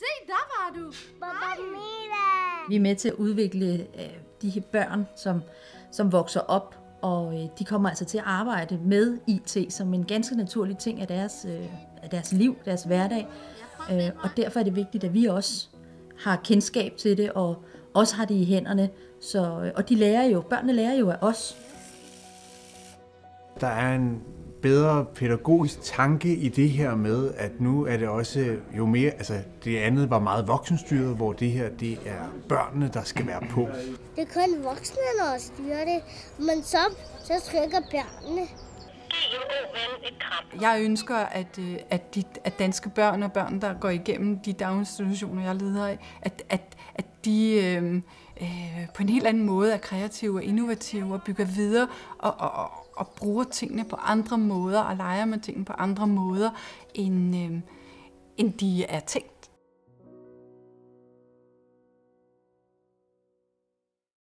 Se, der var du. Vi er med til at udvikle de her børn, som vokser op, og de kommer altså til at arbejde med IT som en ganske naturlig ting af deres liv, deres hverdag. Og derfor er det vigtigt, at vi også har kendskab til det, og også har det i hænderne. Og børnene lærer jo af os. Der er en bedre pædagogisk tanke i det her med, at nu er det også jo mere, altså det andet var meget voksenstyret, hvor det her, det er børnene, der skal være på. Det er kun voksne, der styrer det, men så trykker børnene. Jeg ønsker, at danske børn og børn, der går igennem de daginstitutioner, jeg leder af, at de på en helt anden måde er kreative og innovative og bygger videre og bruger tingene på andre måder og leger med tingene på andre måder, end de er tænkt.